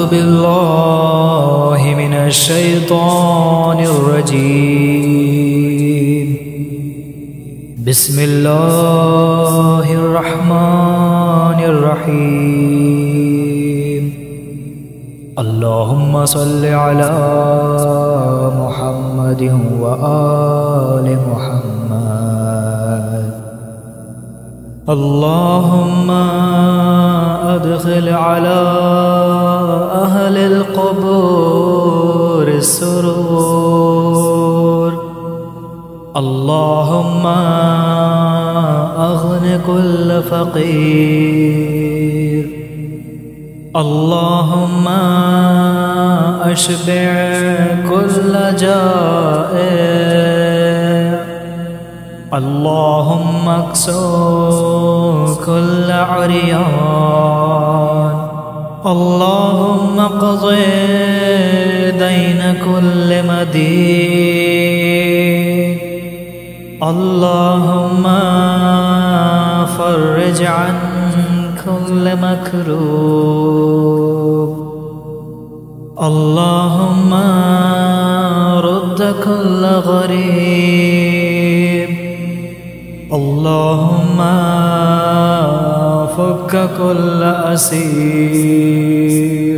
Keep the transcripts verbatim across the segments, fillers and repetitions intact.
أعوذ بالله من الشيطان الرجيم. بسم الله الرحمن الرحيم. اللهم صل على محمد وآل محمد. اللهم أدخل على أهل القبور السرور. اللهم أغن كل فقير. اللهم أشبع كل جائع. اللهم اكسو كل عريان. اللهم اقض دين كل مدين. اللهم فرج عن كل مكروب. اللهم رد كل غريب. اللهم فك كل أسير.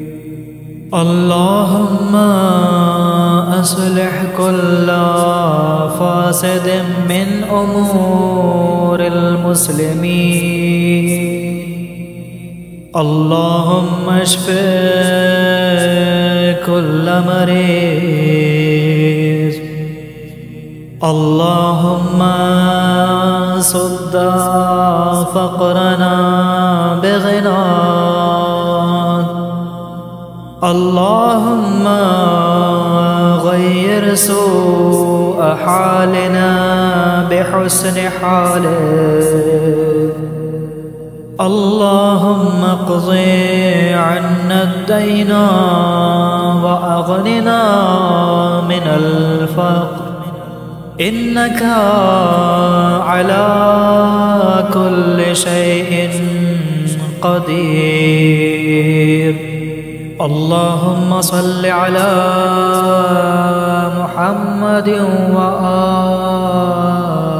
اللهم أصلح كل فاسد من أمور المسلمين. اللهم اشف كل مريض. اللهم صد فقرنا بغناك. اللهم غير سوء حالنا بحسن حالك. اللهم اقض عنا الدين وأغننا من الفقر. إنك على كل شيء قدير. اللهم صل على محمد وآله